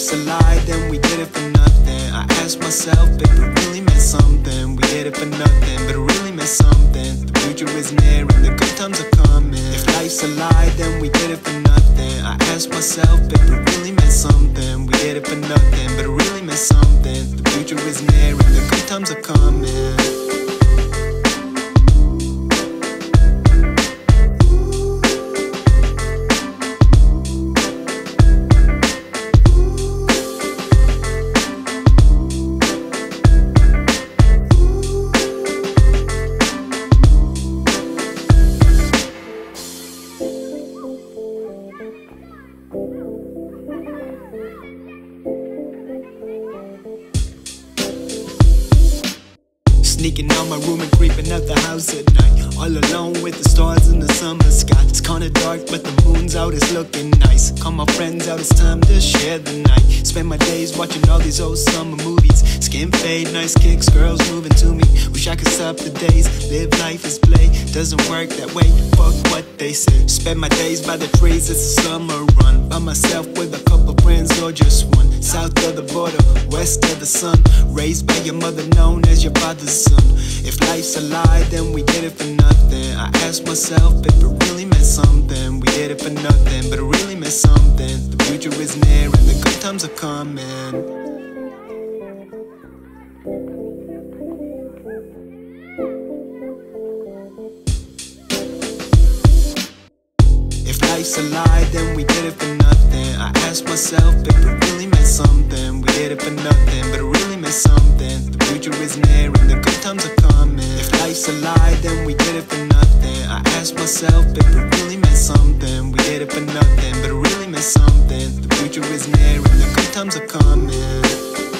life's a lie, then we did it for nothing. I ask myself if it really meant something. We did it for nothing, but it really meant something. The future is near and the good times are coming. If life's a lie, then we did it for nothing. I ask myself if it really meant something. We did it for nothing, but it really meant something. The future is near and the good times are coming. Sneaking out my room and creeping out the house at night, all alone with the stars in the summer sky. It's kinda dark but the moon's out, it's looking nice. Call my friends out, it's time to share the night. Spend my days watching all these old summer movies. Skin fade, nice kicks, girls moving to me. Wish I could stop the days, live life as play. Doesn't work that way, fuck what they say. Spend my days by the trees, it's a summer run. By myself with a couple friends or just one. South of the border, west of the sun. Raised by your mother, known as your father's son. If life's a lie, then we did it for nothing. I ask myself if it really meant something. We did it for nothing, but it really meant something. The future is near and the good times are coming. If life's a lie, then we did it for nothing. I ask myself if it really meant something. We did it for nothing, but it really meant something. The future is near and the good times are coming. If life's a lie, then we did it for nothing. I ask myself if it really meant something. We did it for nothing, but it really meant something. The future is near and the good times are coming.